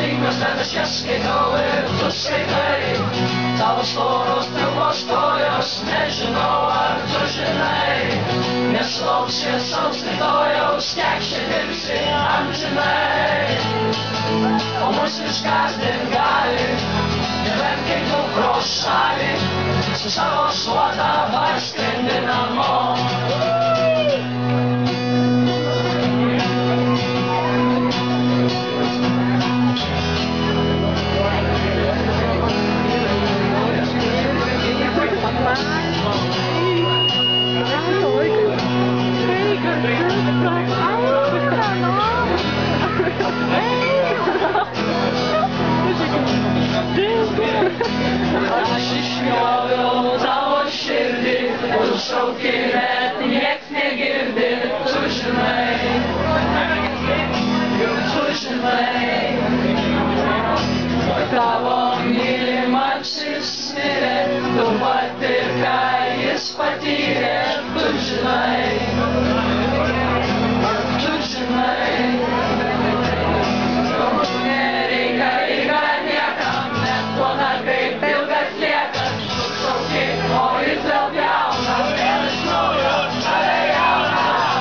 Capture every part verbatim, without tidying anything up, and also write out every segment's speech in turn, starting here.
knygos, bet aš jas skaitau ir tu skaitai. Tavo storos pilkos kojos, nežinau ar tu žinai. Nesulauks šviesaus rytojaus, kiek čia dirbsi amžinai. O mus išgąsdint gali, nebent kai tu pro šalį, su savo šluota parskrendi namo. Aš išjoviau tavo širdį, tu šauki, bet nieks negirdi, tu žinai, tu žinai. Tavo mylimasis mirė, tu pati, ką jis patyrė, tu žinai, tu žinai. Nereikalinga niekam, net plona kaip ilgas liekas, tu šauki, o jis vėl pjauna, vėl iš naujo tave jauna.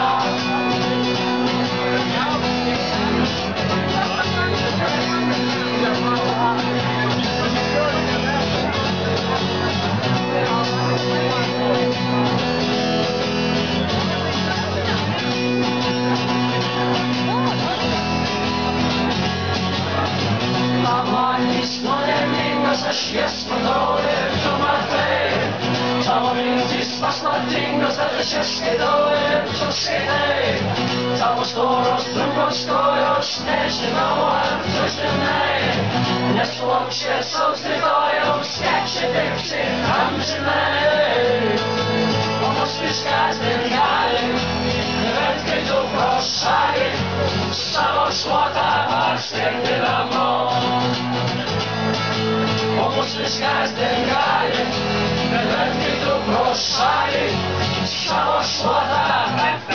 Pamatys nuodėmingas, aš jas matau ir tu matai. Tavo mintys paslaptingos, bet aš jas skaitau ir tu skaitai. Tavo storos trumpos kojos, nežinau ar tu žinai. Nesulauks šviesaus rytojaus, kiek čia dirbsi amžinai. O mus išgąsdint gali, nebent kai tu pro šalį, savo šluotą parskrendi namo. O mus išgąsdint gali, nebent kai tu pro šalį, savo šluotą